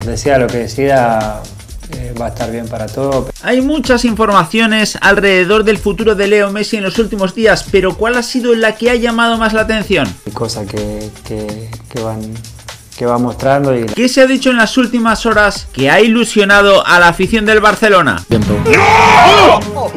decida lo que decida, va a estar bien para todo. Hay muchas informaciones alrededor del futuro de Leo Messi en los últimos días, pero ¿cuál ha sido la que ha llamado más la atención? Hay cosas que va mostrando. ¿Qué se ha dicho en las últimas horas que ha ilusionado a la afición del Barcelona? ¡No!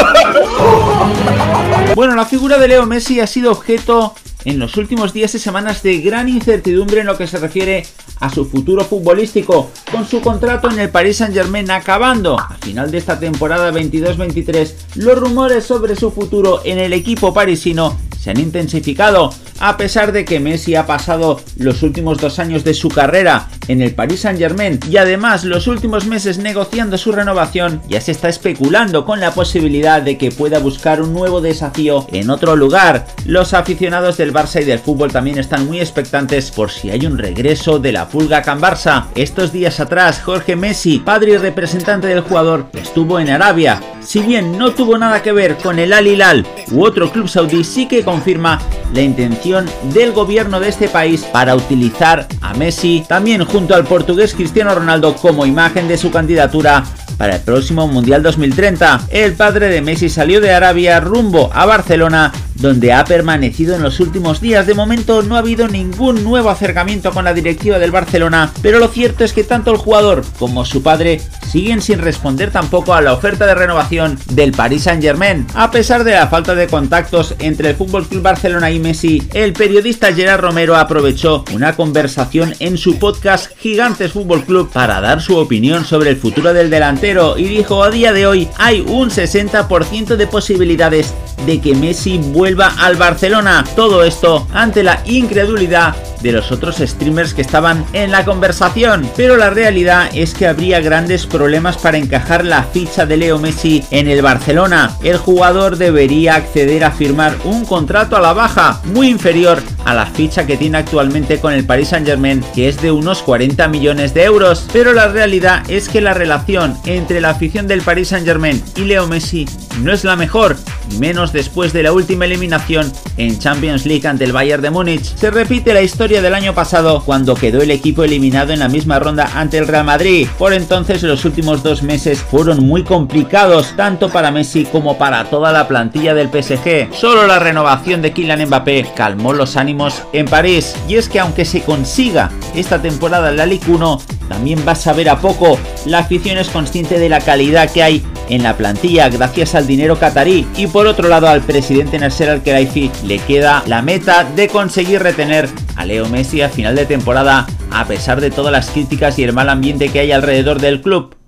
Bueno, la figura de Leo Messi ha sido objeto en los últimos días y semanas de gran incertidumbre en lo que se refiere a su futuro futbolístico, con su contrato en el Paris Saint-Germain acabando a final de esta temporada 22-23. Los rumores sobre su futuro en el equipo parisino se han intensificado, a pesar de que Messi ha pasado los últimos 2 años de su carrera en el Paris Saint-Germain y además los últimos meses negociando su renovación. Ya se está especulando con la posibilidad de que pueda buscar un nuevo desafío en otro lugar. Los aficionados del Barça y del fútbol también están muy expectantes por si hay un regreso de la Pulga Can Barça. Estos días atrás, Jorge Messi, padre y representante del jugador, estuvo en Arabia. Si bien no tuvo nada que ver con el Al Hilal u otro club saudí, sí que confirma la intención del gobierno de este país para utilizar a Messi, también junto al portugués Cristiano Ronaldo, como imagen de su candidatura para el próximo Mundial 2030. El padre de Messi salió de Arabia rumbo a Barcelona, donde ha permanecido en los últimos días. De momento no ha habido ningún nuevo acercamiento con la directiva del Barcelona, pero lo cierto es que tanto el jugador como su padre siguen sin responder tampoco a la oferta de renovación del Paris Saint-Germain. A pesar de la falta de contactos entre el FC Barcelona y Messi, el periodista Gerard Romero aprovechó una conversación en su podcast Gigantes Fútbol Club para dar su opinión sobre el futuro del delantero y dijo: a día de hoy hay un 60% de posibilidades de que Messi vuelva al Barcelona. Todo esto ante la incredulidad de los otros streamers que estaban en la conversación, pero la realidad es que habría grandes problemas para encajar la ficha de Leo Messi en el Barcelona. El jugador debería acceder a firmar un contrato a la baja muy inferior a la ficha que tiene actualmente con el Paris Saint-Germain, que es de unos 40 millones de euros, pero la realidad es que la relación entre la afición del Paris Saint-Germain y Leo Messi no es la mejor, y menos después de la última eliminación en Champions League ante el Bayern de Múnich. Se repite la historia del año pasado, cuando quedó el equipo eliminado en la misma ronda ante el Real Madrid. Por entonces los últimos 2 meses fueron muy complicados, tanto para Messi como para toda la plantilla del PSG. Solo la renovación de Kylian Mbappé calmó los ánimos en París, y es que aunque se consiga esta temporada en la Ligue 1, también va a saber a poco. La afición es consciente de la calidad que hay en la plantilla gracias al dinero catarí, y por otro lado al presidente Nasser Al-Khelaifi le queda la meta de conseguir retener a Leo Messi a final de temporada, a pesar de todas las críticas y el mal ambiente que hay alrededor del club.